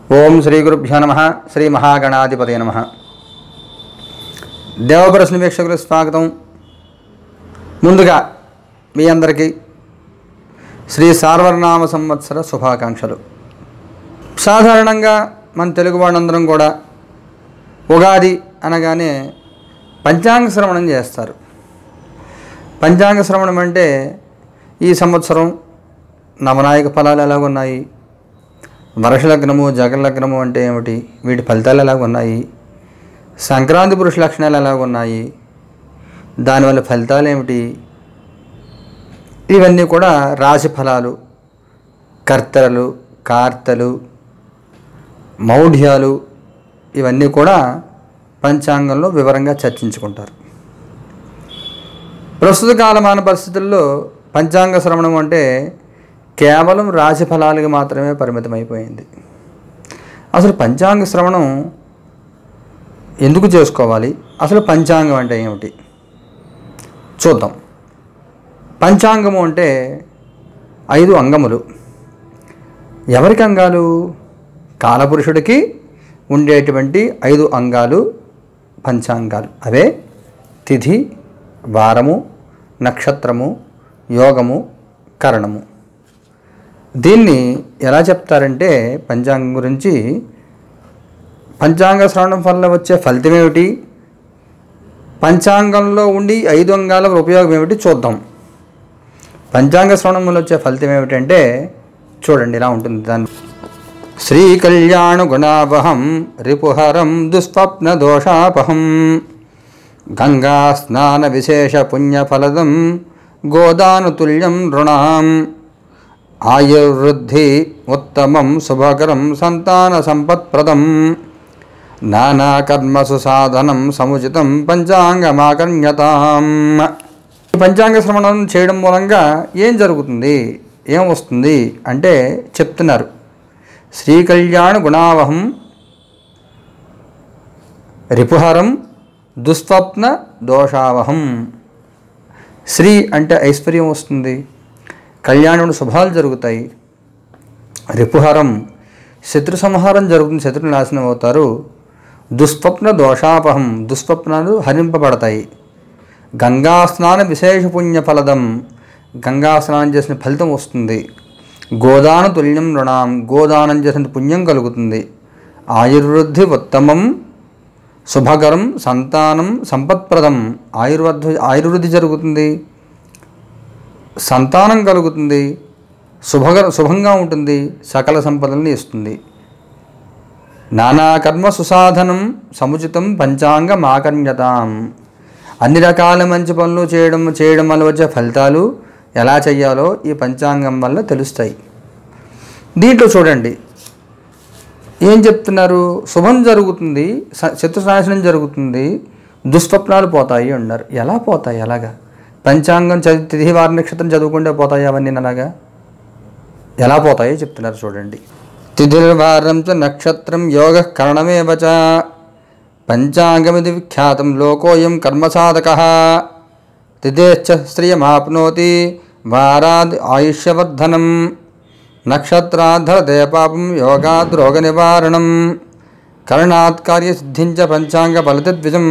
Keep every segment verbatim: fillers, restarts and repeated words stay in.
ఓం శ్రీ గురుభ్యో నమః. శ్రీ మహాగణాధిపతయ నమః. దేవప్రశ్న వీక్షకులకు స్వాగతం. ముందుగా మీ అందరికీ శ్రీ సార్వనామ సంవత్సర శుభాకాంక్షలు. సాధారణంగా మన తెలుగు వాళ్ళందరం కూడా ఉగాది అనగానే పంచాంగ శ్రవణం చేస్తారు. పంచాంగ శ్రవణం అంటే ఈ సంవత్సరం నవనాయక ఫలాలు ఎలాగున్నాయి, వర్షలగ్నము జగలగ్నము అంటే ఏమిటి, వీటి ఫలితాలు ఎలాగున్నాయి, సంక్రాంతి పురుష లక్షణాలు ఎలాగున్నాయి, దానివల్ల ఫలితాలు ఏమిటి, ఇవన్నీ కూడా రాశి ఫలాలు, కర్తలు కార్తెలు మౌఢ్యాలు ఇవన్నీ కూడా పంచాంగంలో వివరంగా చర్చించుకుంటారు. ప్రస్తుత కాలమాన పరిస్థితుల్లో పంచాంగ శ్రవణం అంటే కేవలం రాశి ఫలాలకు మాత్రమే పరిమితమైపోయింది. అసలు పంచాంగ శ్రవణం ఎందుకు చేసుకోవాలి, అసలు పంచాంగం అంటే ఏమిటి చూద్దాం. పంచాంగము అంటే ఐదు అంగములు. ఎవరికి అంగాలు? కాలపురుషుడికి ఉండేటువంటి ఐదు అంగాలు పంచాంగాలు. అవే తిథి, వారము, నక్షత్రము, యోగము, కరణము. దీన్ని ఎలా చెప్తారంటే పంచాంగం గురించి, పంచాంగ శ్రవణం వల్ల వచ్చే ఫలితం ఏమిటి, పంచాంగంలో ఉండి ఐదు అంగాల ఉపయోగం ఏమిటి చూద్దాం. పంచాంగ శ్రవణం వల్ల వచ్చే ఫలితం ఏమిటంటే చూడండి, ఇలా ఉంటుంది. దాన్ని శ్రీ కళ్యాణ గుణావహం రిపుహరం దుస్వప్న దోషాపహం గంగా స్నాన విశేష పుణ్యఫలదం గోదానుతుల్యం నృణాం ఆయుర్వృద్ధి ఉత్తమం శుభకరం సంతాన సంపత్ప్రదం నానాకర్మసు సాధనం సముచితం పంచాంగమాకర్ణ్యతాం. పంచాంగ శ్రవణం చేయడం మూలంగా ఏం జరుగుతుంది, ఏం వస్తుంది అంటే చెప్తున్నారు. శ్రీ కళ్యాణ గుణావహం రిపుహరం దుస్వప్న దోషావహం. శ్రీ అంటే ఐశ్వర్యం వస్తుంది, కళ్యాణుడు శుభాలు జరుగుతాయి. రిపుహరం శత్రు సంహారం జరుగుతుంది, శత్రులు నాశనం అవుతారు. దుస్వప్న దోషాపహం దుస్వప్నాలు హరింపబడతాయి. గంగా స్నాన విశేష పుణ్య ఫలదం గంగా స్నానం చేసిన ఫలితం వస్తుంది. గోదాన తుల్యం నృణాం గోదానం చేసిన పుణ్యం కలుగుతుంది. ఆయుర్వృద్ధి ఉత్తమం శుభకరం సంతానం సంపత్ప్రదం ఆయుర్వృద్ధి ఆయుర్వృద్ధి జరుగుతుంది, సంతానం కలుగుతుంది, శుభకర శుభంగా ఉంటుంది, సకల సంపదల్ని ఇస్తుంది. నానా కర్మ సుసాధనం సముచితం పంచాంగం ఆకర్ణ్యతాం. అన్ని రకాల మంచి పనులు చేయడం చేయడం వల్ల వచ్చే ఫలితాలు ఎలా చేయాలో ఈ పంచాంగం వల్ల తెలుస్తాయి. దీంట్లో చూడండి ఏం చెప్తున్నారు. శుభం జరుగుతుంది, శత్రునాశనం జరుగుతుంది, దుస్వప్నాలు పోతాయి అన్నారు. ఎలా పోతాయి? ఎలాగా? పంచాంగం చదివి తిథి వార నక్షత్రం చదువుకుంటే పోతాయి అవన్నీ అలాగా? ఎలా పోతాయో చెప్తున్నారు చూడండి. తిథిర్వారం చ నక్షత్రం యోగ కరణమేవ చ పంచాంగమిది విఖ్యాతం లోకోయం కర్మసాధకః తిథేశ్చ శ్రియమాప్నోతి వారాద్ ఆయుష్యవర్ధనం నక్షత్రాద్ధరతే పాపం యోగాద్ రోగ నివారణం కరణాత్ కార్యసిద్ధించ పంచాంగ ఫలతిద్విజం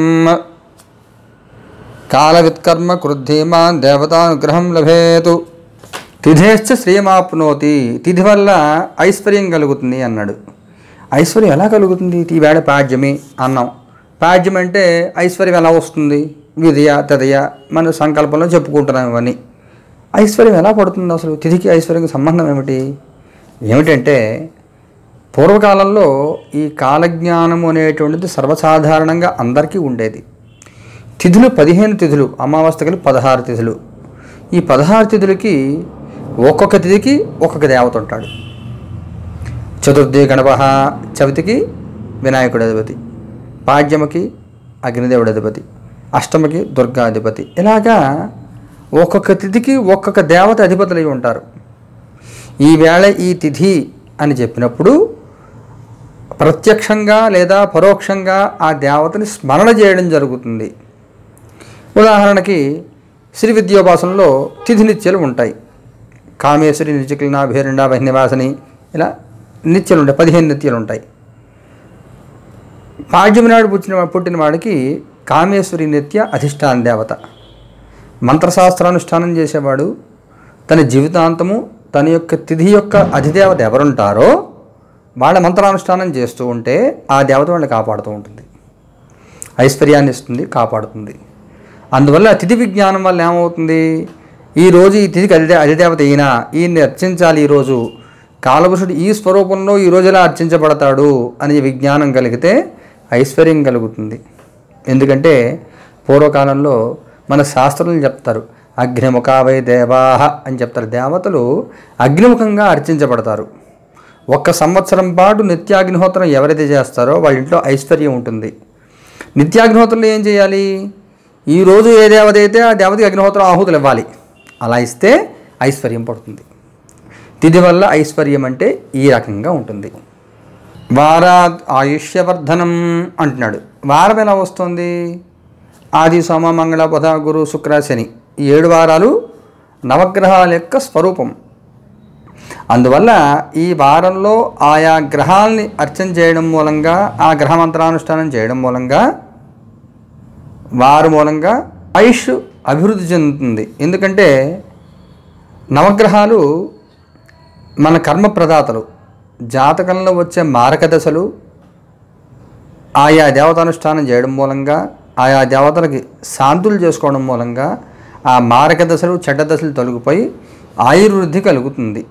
కాలవిత్కర్మ కృద్ధీమాన్ దేవతానుగ్రహం లభేతు. తిథేశ్చ శ్రీయమాప్నోతి తిథి వల్ల ఐశ్వర్యం కలుగుతుంది అన్నాడు. ఐశ్వర్యం ఎలా కలుగుతుంది? ఈవేళ పాడ్యమి అన్నాం. పాడ్యం అంటే ఐశ్వర్యం ఎలా వస్తుంది? విధియ తదయ మన సంకల్పంలో చెప్పుకుంటున్నాం. ఇవన్నీ ఐశ్వర్యం ఎలా పడుతుంది? అసలు తిథికి ఐశ్వర్యంకి సంబంధం ఏమిటి? ఏమిటంటే పూర్వకాలంలో ఈ కాలజ్ఞానము అనేటువంటిది సర్వసాధారణంగా అందరికీ ఉండేది. తిథులు పదిహేను తిథులు, అమావాస్యకి పదహారు తిథులు. ఈ పదహారు తిథులకి ఒక్కొక్క తిథికి ఒక్కొక్క దేవత ఉంటాడు. చతుర్థి గణప, చవితికి వినాయకుడు అధిపతి, పాడ్యమకి అగ్నిదేవుడు అధిపతి, అష్టమికి దుర్గాధిపతి. ఇలాగా ఒక్కొక్క తిథికి ఒక్కొక్క దేవత అధిపతులు అయి ఉంటారు. ఈవేళ ఈ తిథి అని చెప్పినప్పుడు ప్రత్యక్షంగా లేదా పరోక్షంగా ఆ దేవతని స్మరణ చేయడం జరుగుతుంది. ఉదాహరణకి శ్రీ విద్యోపాసనలో తిథి నిత్యాలు ఉంటాయి. కామేశ్వరి నిత్యకలినా భేరుండా వహ్నివాసని ఇలా నిత్యలు ఉంటాయి, పదిహేను నిత్యలు ఉంటాయి. పాడ్యమి నాడు పుట్టిన పుట్టిన వాడికి కామేశ్వరి నిత్య అధిష్టాన దేవత. మంత్రశాస్త్రానుష్ఠానం చేసేవాడు తన జీవితాంతము తన యొక్క తిథి యొక్క అధిదేవత ఎవరుంటారో వాళ్ళ మంత్రానుష్ఠానం చేస్తూ ఉంటే ఆ దేవత వాళ్ళని కాపాడుతూ ఉంటుంది, ఐశ్వర్యాన్ని ఇస్తుంది, కాపాడుతుంది. అందువల్ల తిథి విజ్ఞానం వల్ల ఏమవుతుంది, ఈరోజు ఈ తిథికి అధిదే అధిదేవత అయినా ఈయన్ని అర్చించాలి, ఈరోజు కాలపురుషుడు ఈ స్వరూపంలో ఈరోజు ఎలా అర్చించబడతాడు అనే విజ్ఞానం కలిగితే ఐశ్వర్యం కలుగుతుంది. ఎందుకంటే పూర్వకాలంలో మన శాస్త్రులు చెప్తారు, అగ్నిముఖావై దేవాహ అని చెప్తారు. దేవతలు అగ్నిముఖంగా అర్చించబడతారు. ఒక్క సంవత్సరం పాటు నిత్యాగ్నిహోత్రం ఎవరైతే చేస్తారో వాళ్ళ ఇంట్లో ఐశ్వర్యం ఉంటుంది. నిత్యాగ్నిహోత్రంలో ఏం చేయాలి, ఈరోజు ఏ దేవత అయితే ఆ దేవతకి అగ్నిహోత్రం ఆహుతులు ఇవ్వాలి. అలా ఇస్తే ఐశ్వర్యం పడుతుంది. తిథి వల్ల ఐశ్వర్యం అంటే ఈ రకంగా ఉంటుంది. వారాత్ ఆయుష్యవర్ధనం అంటున్నాడు. వారం ఎలా వస్తుంది, ఆది సోమ మంగళ బుధ గురు శుక్ర శని ఈ ఏడు వారాలు నవగ్రహాల యొక్క స్వరూపం. అందువల్ల ఈ వారంలో ఆయా గ్రహాలని అర్చన చేయడం మూలంగా, ఆ గ్రహ మంత్రానుష్ఠానం చేయడం మూలంగా వారు మూలంగా ఆయుష్ అభివృద్ధి చెందుతుంది. ఎందుకంటే నవగ్రహాలు మన కర్మ ప్రదాతలు. జాతకంలో వచ్చే మారక దశలు ఆయా దేవతానుష్ఠానం చేయడం మూలంగా, ఆయా దేవతలకి శాంతులు చేసుకోవడం మూలంగా ఆ మారక దశలు చెడ్డ దశలు తొలగిపోయి ఆయుర్వృద్ధి కలుగుతుంది.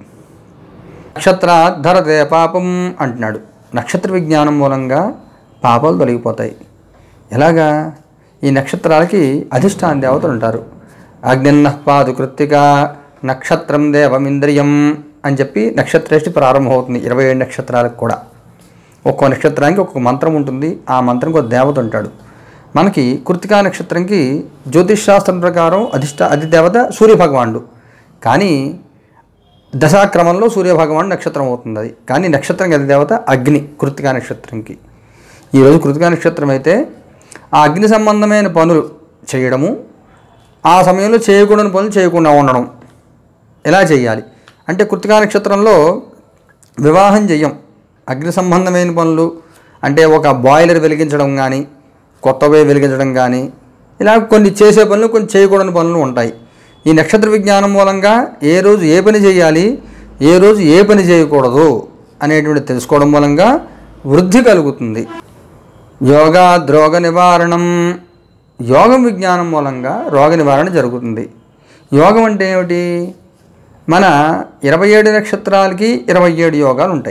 నక్షత్రాధరతే పాపం అంటున్నాడు. నక్షత్ర విజ్ఞానం మూలంగా పాపాలు తొలగిపోతాయి. ఎలాగా, ఈ నక్షత్రాలకి అధిష్టాన దేవతలు ఉంటారు. అగ్నిన్నః పాదు కృత్తిక నక్షత్రం దేవమింద్రియం అని చెప్పి నక్షత్రేష్టి ప్రారంభమవుతుంది. ఇరవై ఏడు నక్షత్రాలకు కూడా ఒక్కో నక్షత్రానికి ఒక్కొక్క మంత్రం ఉంటుంది. ఆ మంత్రంకి ఒక దేవత ఉంటాడు. మనకి కృత్తికా నక్షత్రంకి జ్యోతిష్ శాస్త్రం ప్రకారం అధిష్ట అధిదేవత సూర్యభగవానుడు. కానీ దశాక్రమంలో సూర్యభగవానుడు నక్షత్రం అవుతుంది. అది కానీ నక్షత్రం అధిదేవత అగ్ని. కృత్తికా నక్షత్రంకి ఈరోజు కృత్తికా నక్షత్రం అయితే ఆ అగ్ని సంబంధమైన పనులు చేయడము, ఆ సమయంలో చేయకూడని పనులు చేయకుండా ఉండడం. ఎలా చేయాలి అంటే, కృత్తికా నక్షత్రంలో వివాహం చెయ్యం. అగ్ని సంబంధమైన పనులు అంటే ఒక బాయిలర్ వెలిగించడం కానీ, కొత్తవే వెలిగించడం కానీ, ఇలా కొన్ని చేసే పనులు, కొన్ని చేయకూడని పనులు ఉంటాయి. ఈ నక్షత్ర విజ్ఞానం మూలంగా ఏ రోజు ఏ పని చేయాలి, ఏ రోజు ఏ పని చేయకూడదు అనేటువంటి తెలుసుకోవడం మూలంగా వృద్ధి కలుగుతుంది. యోగా రోగ నివారణం. యోగం విజ్ఞానం మూలంగా రోగ నివారణ జరుగుతుంది. యోగం అంటే ఏమిటి, మన ఇరవై ఏడు నక్షత్రాలకి ఇరవై ఏడు యోగాలు ఉంటాయి.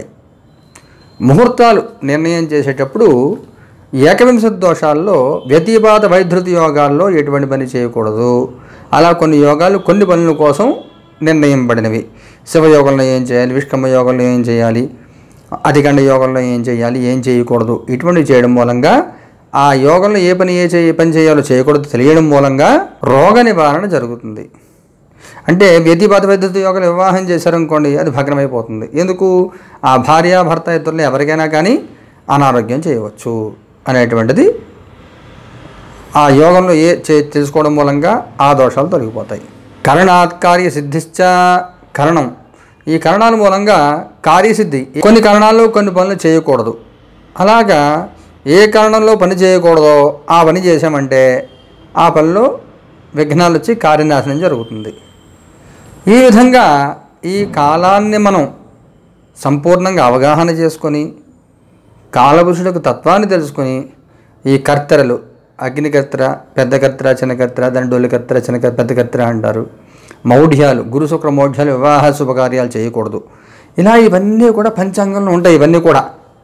ముహూర్తాలు నిర్ణయం చేసేటప్పుడు ఏకవింశతి దోషాల్లో వ్యతిపాత వైధృతి యోగాల్లో ఎటువంటి పని చేయకూడదు. అలా కొన్ని యోగాలు కొన్ని పనుల కోసం నిర్ణయింపబడినవి. శివయోగంలో ఏం చేయాలి, విష్కమ్మ యోగంలో ఏం చేయాలి, అధికండ యోగంలో ఏం చేయాలి, ఏం చేయకూడదు, ఇటువంటివి చేయడం మూలంగా ఆ యోగంలో ఏ పని ఏ చేయ పని చేయాలో చేయకూడదు తెలియడం మూలంగా రోగ నివారణ జరుగుతుంది. అంటే వ్యతిపాత వైద్యుత యోగాలు వివాహం చేశారనుకోండి, అది భగ్నమైపోతుంది. ఎందుకు, ఆ భార్య భర్త ఇద్దరులో ఎవరికైనా కానీ అనారోగ్యం చేయవచ్చు అనేటువంటిది ఆ యోగంలో ఏ చే తెలుసుకోవడం మూలంగా ఆ దోషాలు తొలగిపోతాయి. కరణాత్ కార్యసిద్ధిశ్చ. కరణం, ఈ కరణాల మూలంగా కార్యసిద్ధి. కొన్ని కరణాల్లో కొన్ని పనులు చేయకూడదు. అలాగా ఏ కరణంలో పని చేయకూడదో ఆ పని చేసామంటే ఆ పనిలో విఘ్నాలు వచ్చి కార్యనాశనం జరుగుతుంది. ఈ విధంగా ఈ కాలాన్ని మనం సంపూర్ణంగా అవగాహన చేసుకొని, కాలపురుషుడికి తత్వాన్ని తెలుసుకొని, ఈ కర్తెరలు అగ్నికర్తెర, పెద్ద కర్తెర, చిన్న కర్తెర, దాని డొల్లి కర్తెర, చిన్న పెద్ద కర్తెర అంటారు. మౌఢ్యాలు, గురు శుక్ర మౌఢ్యాలు, వివాహ శుభకార్యాలు చేయకూడదు. ఇలా ఇవన్నీ కూడా పంచాంగంలో ఉంటాయి. ఇవన్నీ కూడా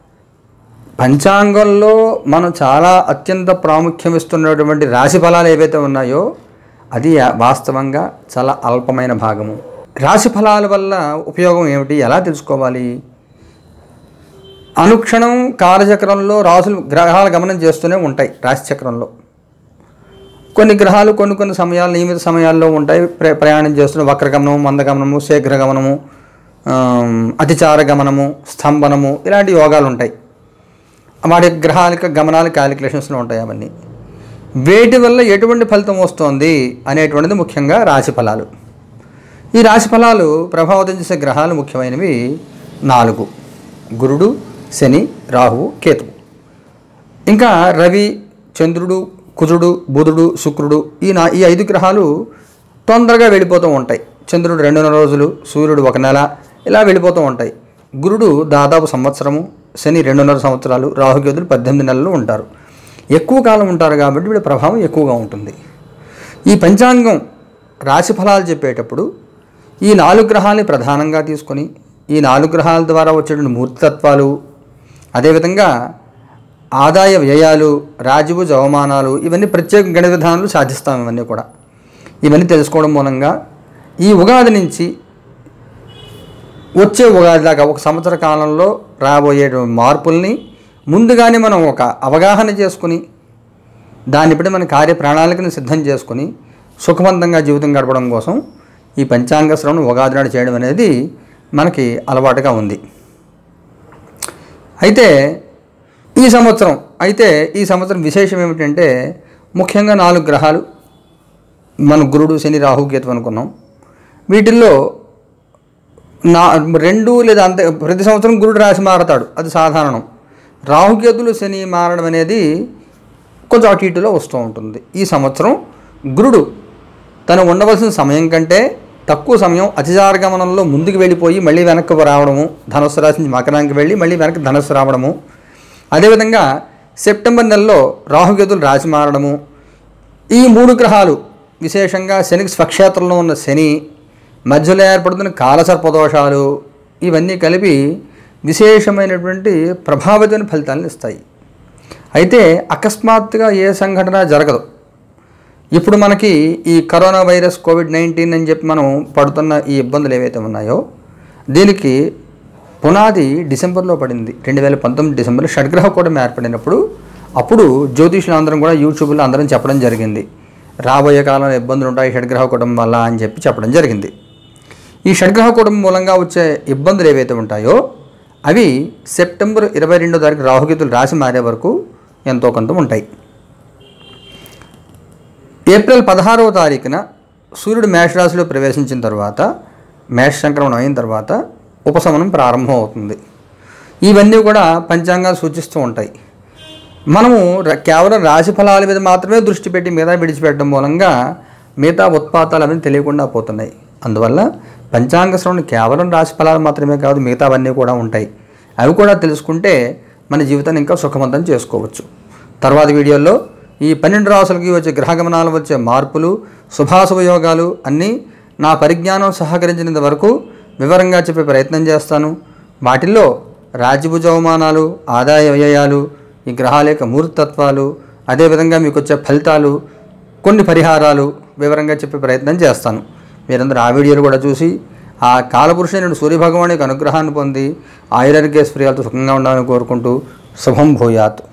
పంచాంగంలో మనం చాలా అత్యంత ప్రాముఖ్యం ఇస్తున్నటువంటి రాశి ఫలాలు ఏవైతే ఉన్నాయో అది వాస్తవంగా చాలా అల్పమైన భాగము. రాశి ఫలాల వల్ల ఉపయోగం ఏమిటి, ఎలా తెలుసుకోవాలి? అనుక్షణం కాలచక్రంలో రాసులు గ్రహాలు గమనం చేస్తూనే ఉంటాయి. రాశిచక్రంలో కొన్ని గ్రహాలు కొన్ని కొన్ని సమయాలు నియమిత సమయాల్లో ఉంటాయి. ప్ర ప్రయాణం చేస్తున్న వక్రగమనము, మందగమనము, శీఘ్రగమనము, అతిచార గమనము, స్తంభనము, ఇలాంటి యోగాలు ఉంటాయి. వాటి గ్రహాల గమనాలు క్యాలిక్యులేషన్స్లో ఉంటాయి. అవన్నీ వేటి వల్ల ఎటువంటి ఫలితం వస్తుంది అనేటువంటిది ముఖ్యంగా రాశి ఫలాలు. ఈ రాశి ఫలాలు ప్రభావితం చేసే గ్రహాలు ముఖ్యమైనవి నాలుగు. గురుడు, శని, రాహువు, కేతువు. ఇంకా రవి, చంద్రుడు, కుజుడు, బుధుడు, శుక్రుడు ఈ నా ఈ ఐదు గ్రహాలు తొందరగా వెళ్ళిపోతూ ఉంటాయి. చంద్రుడు రెండున్నర రోజులు, సూర్యుడు ఒక నెల, ఇలా వెళ్ళిపోతూ ఉంటాయి. గురుడు దాదాపు సంవత్సరము, శని రెండున్నర సంవత్సరాలు, రాహుకేతులు పద్దెనిమిది నెలలు ఉంటారు. ఎక్కువ కాలం ఉంటారు కాబట్టి వీడి ప్రభావం ఎక్కువగా ఉంటుంది. ఈ పంచాంగం రాశి ఫలాలు చెప్పేటప్పుడు ఈ నాలుగు గ్రహాలని ప్రధానంగా తీసుకొని ఈ నాలుగు గ్రహాల ద్వారా వచ్చేటువంటి మూర్తితత్వాలు, అదేవిధంగా ఆదాయ వ్యయాలు, రాజభుజ అవమానాలు, ఇవన్నీ ప్రత్యేక గణ విధానాలు సాధిస్తాం. ఇవన్నీ కూడా ఇవన్నీ తెలుసుకోవడం మూలంగా ఈ ఉగాది నుంచి వచ్చే ఉగాది దాకా ఒక సంవత్సర కాలంలో రాబోయే మార్పుల్ని ముందుగానే మనం ఒక అవగాహన చేసుకుని దాన్ని బట్టి మన కార్య ప్రణాళికను సిద్ధం చేసుకుని సుఖవంతంగా జీవితం గడపడం కోసం ఈ పంచాంగ శ్రవణం ఉగాది నాడు చేయడం అనేది మనకి అలవాటుగా ఉంది. అయితే ఈ సంవత్సరం అయితే ఈ సంవత్సరం విశేషం ఏమిటంటే ముఖ్యంగా నాలుగు గ్రహాలు మన గురుడు, శని, రాహు, కేతు అనుకున్నాం. వీటిల్లో నా రెండు లేదా అంతే ప్రతి సంవత్సరం గురుడు రాశి మారతాడు, అది సాధారణం. రాహుకేతులు, శని మారడం అనేది కొంచెం అటు ఇటులో వస్తూ ఉంటుంది. ఈ సంవత్సరం గురుడు తను ఉండవలసిన సమయం కంటే తక్కువ సమయం అతిచారగమనంలో ముందుకు వెళ్ళిపోయి మళ్ళీ వెనక్కి రావడము, ధనుస్సు రాశి నుంచి మకరానికి వెళ్ళి మళ్ళీ వెనక్కి ధనుస్సు రావడము, అదేవిధంగా సెప్టెంబర్ నెలలో రాహుకేతులు రాశి మారడము, ఈ మూడు గ్రహాలు విశేషంగా శనికి స్వక్షేత్రంలో ఉన్న శని, మధ్యలో ఏర్పడుతున్న కాలసర్పదోషాలు, ఇవన్నీ కలిపి విశేషమైనటువంటి ప్రభావితమైన ఫలితాలను ఇస్తాయి. అయితే అకస్మాత్తుగా ఏ సంఘటన జరగదు. ఇప్పుడు మనకి ఈ కరోనా వైరస్ కోవిడ్ నైన్టీన్ అని చెప్పి మనం పడుతున్న ఈ ఇబ్బందులు ఏవైతే ఉన్నాయో దీనికి పునాది డిసెంబర్లో పడింది. రెండు వేల పంతొమ్మిది డిసెంబర్లో షడ్గ్రహ కూటమి ఏర్పడినప్పుడు అప్పుడు జ్యోతిష్యులు అందరం కూడా యూట్యూబ్లో అందరం చెప్పడం జరిగింది, రాబోయే కాలంలో ఇబ్బందులు ఉంటాయి షడ్గ్రహ కూటమి వల్ల అని చెప్పి చెప్పడం జరిగింది. ఈ షడ్గ్రహ కూటమి మూలంగా వచ్చే ఇబ్బందులు ఏవైతే ఉంటాయో అవి సెప్టెంబర్ ఇరవై రెండో తారీఖు రాహుకేతులు రాశి మారే వరకు ఎంతో కొంత ఉంటాయి. ఏప్రిల్ పదహారవ తారీఖున సూర్యుడు మేషరాశిలో ప్రవేశించిన తర్వాత, మేష సంక్రమణం అయిన తర్వాత ఉపశమనం ప్రారంభం అవుతుంది. ఇవన్నీ కూడా పంచాంగాలు సూచిస్తూ ఉంటాయి. మనము కేవలం రాశి ఫలాల మీద మాత్రమే దృష్టి పెట్టి మిగతా విడిచిపెట్టడం మూలంగా మిగతా ఉత్పాతాలు అవన్నీ తెలియకుండా పోతున్నాయి. అందువల్ల పంచాంగ శ్రవణం కేవలం రాశి ఫలాలు మాత్రమే కాదు, మిగతావన్నీ కూడా ఉంటాయి. అవి కూడా తెలుసుకుంటే మన జీవితాన్ని ఇంకా సుఖవంతం చేసుకోవచ్చు. తర్వాత వీడియోలో ఈ పన్నెండు రాసులకి వచ్చే గ్రహగమనాలు, వచ్చే మార్పులు, శుభాశుభ యోగాలు అన్నీ నా పరిజ్ఞానం సహకరించినంత వరకు వివరంగా చెప్పే ప్రయత్నం చేస్తాను. వాటిల్లో రాజ్యభుజ అవమానాలు, ఆదాయ వ్యయాలు, ఈ గ్రహాల యొక్క మూర్తత్వాలు, అదేవిధంగా మీకు వచ్చే ఫలితాలు, కొన్ని పరిహారాలు వివరంగా చెప్పే ప్రయత్నం చేస్తాను. మీరందరూ ఆ వీడియోలు కూడా చూసి ఆ కాలపురుషుడైన సూర్యభగవాని యొక్క అనుగ్రహాన్ని పొంది ఆయురారోగ్య స్ఫూర్తితో సుఖంగా ఉండాలని కోరుకుంటూ శుభం భూయాత్.